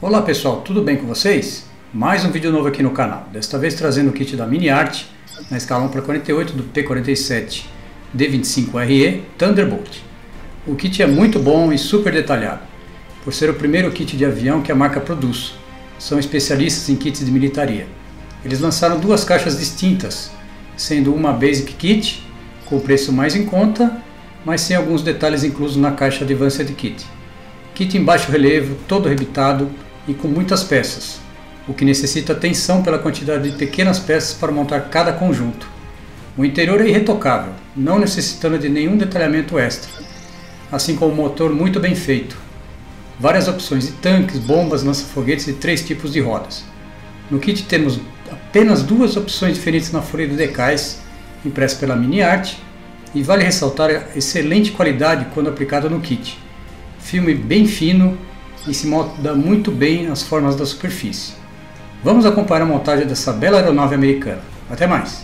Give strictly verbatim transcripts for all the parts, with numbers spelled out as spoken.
Olá pessoal, tudo bem com vocês? Mais um vídeo novo aqui no canal, desta vez trazendo o kit da Mini-Art na escala um para quarenta e oito do P quarenta e sete D vinte e cinco R E Thunderbolt. O kit é muito bom e super detalhado, por ser o primeiro kit de avião que a marca produz. São especialistas em kits de militaria. Eles lançaram duas caixas distintas, sendo uma Basic Kit, com o preço mais em conta, mas sem alguns detalhes inclusos na caixa Advanced Kit. Kit em baixo relevo, todo rebitado e com muitas peças, o que necessita atenção pela quantidade de pequenas peças para montar cada conjunto. O interior é irretocável, não necessitando de nenhum detalhamento extra, assim como o motor muito bem feito. Várias opções de tanques, bombas, lança-foguetes e três tipos de rodas. No kit temos apenas duas opções diferentes na folha de decais, impressa pela Mini-Art, e vale ressaltar a excelente qualidade quando aplicada no kit. Filme bem fino e se molda muito bem as formas da superfície. Vamos acompanhar a montagem dessa bela aeronave americana. Até mais!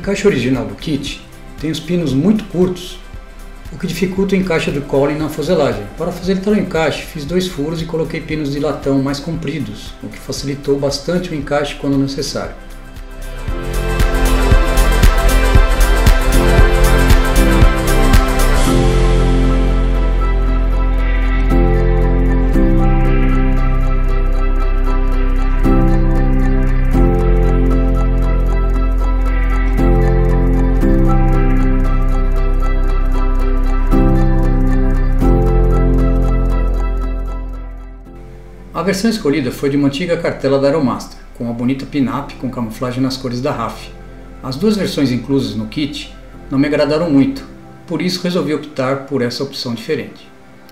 encaixe original do kit tem os pinos muito curtos, o que dificulta o encaixe do cowling na fuselagem. Para facilitar o encaixe, fiz dois furos e coloquei pinos de latão mais compridos, o que facilitou bastante o encaixe quando necessário. A versão escolhida foi de uma antiga cartela da Aeromaster, com uma bonita pin-up com camuflagem nas cores da R A F. As duas versões inclusas no kit não me agradaram muito, por isso resolvi optar por essa opção diferente.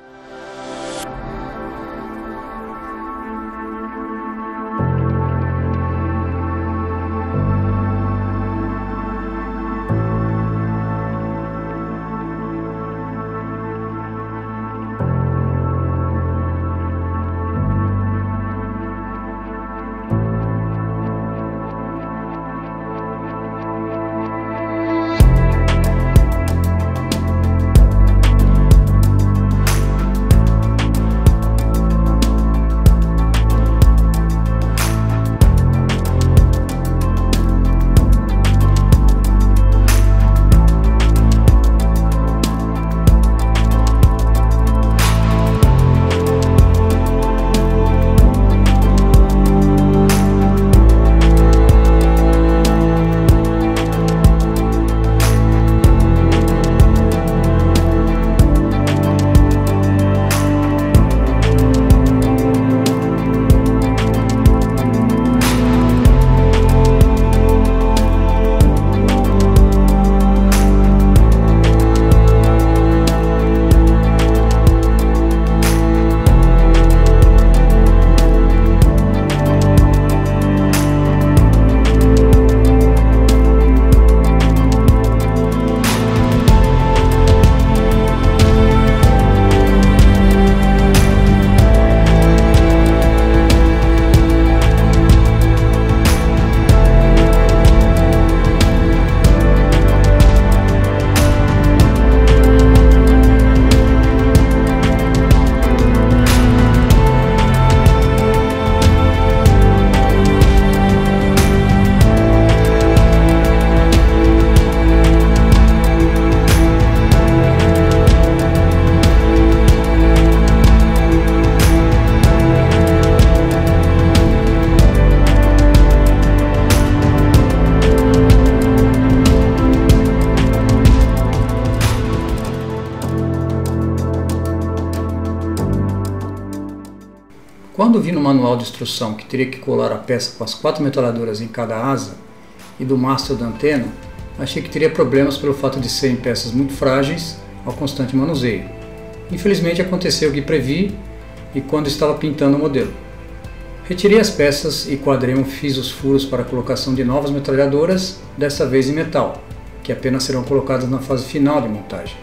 Quando vi no manual de instrução que teria que colar a peça com as quatro metralhadoras em cada asa e do mastro da antena, achei que teria problemas pelo fato de serem peças muito frágeis ao constante manuseio. Infelizmente aconteceu o que previ e quando estava pintando o modelo. Retirei as peças e com a Dremel fiz os furos para a colocação de novas metralhadoras, dessa vez em metal, que apenas serão colocadas na fase final de montagem.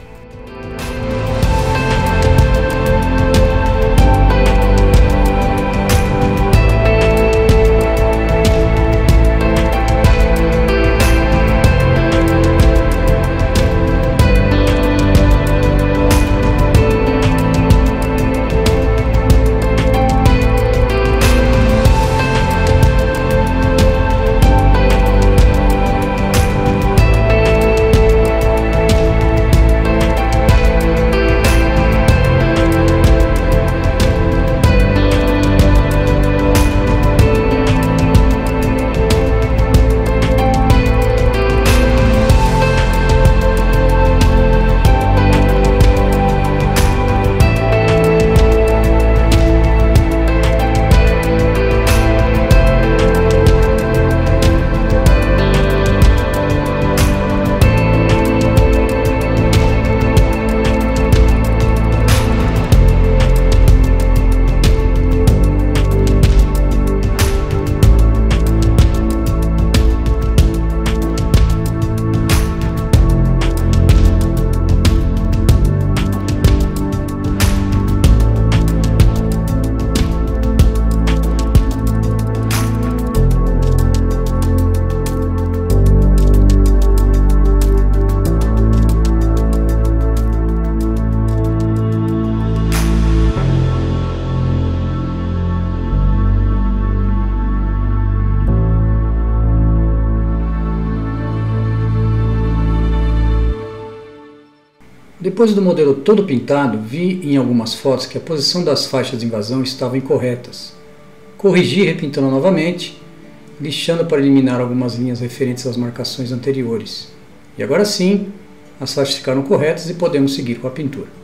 Depois do modelo todo pintado, vi em algumas fotos que a posição das faixas de invasão estavam incorretas. Corrigi repintando novamente, lixando para eliminar algumas linhas referentes às marcações anteriores. E agora sim, as faixas ficaram corretas e podemos seguir com a pintura.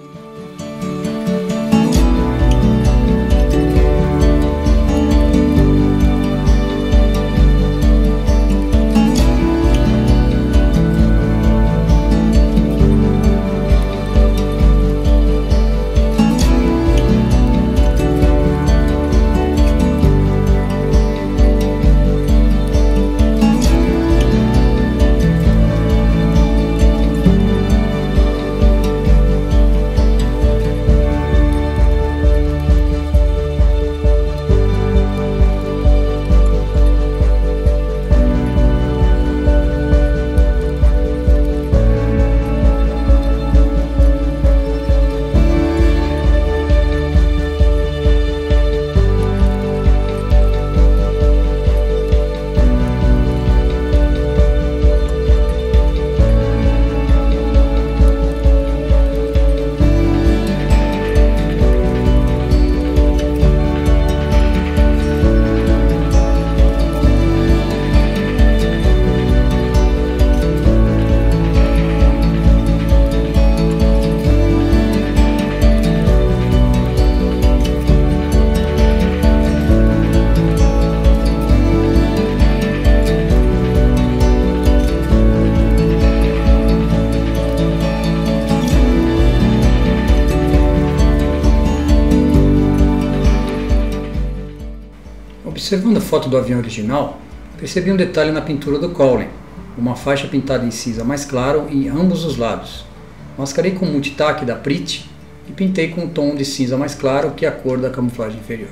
Observando a foto do avião original, percebi um detalhe na pintura do Cowley, uma faixa pintada em cinza mais claro em ambos os lados. Mascarei com multitaque da Prit e pintei com um tom de cinza mais claro que a cor da camuflagem inferior.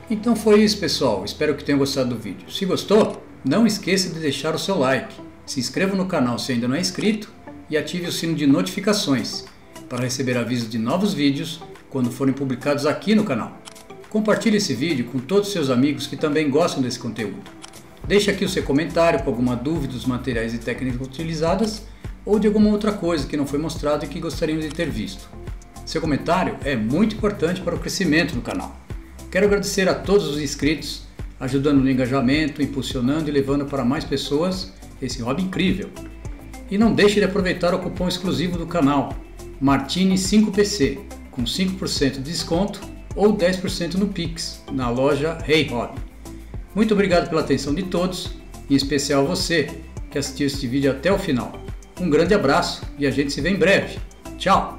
Então foi isso, pessoal, espero que tenham gostado do vídeo. Se gostou, não esqueça de deixar o seu like, se inscreva no canal se ainda não é inscrito e ative o sino de notificações para receber avisos de novos vídeos quando forem publicados aqui no canal. Compartilhe esse vídeo com todos os seus amigos que também gostam desse conteúdo. Deixe aqui o seu comentário com alguma dúvida dos materiais e técnicas utilizadas ou de alguma outra coisa que não foi mostrado e que gostariam de ter visto. Seu comentário é muito importante para o crescimento do canal. Quero agradecer a todos os inscritos, ajudando no engajamento, impulsionando e levando para mais pessoas esse hobby incrível. E não deixe de aproveitar o cupom exclusivo do canal, Martini cinco P C, com cinco por cento de desconto ou dez por cento no Pix, na loja Hey Hobby. Muito obrigado pela atenção de todos, em especial você que assistiu este vídeo até o final. Um grande abraço e a gente se vê em breve. Tchau!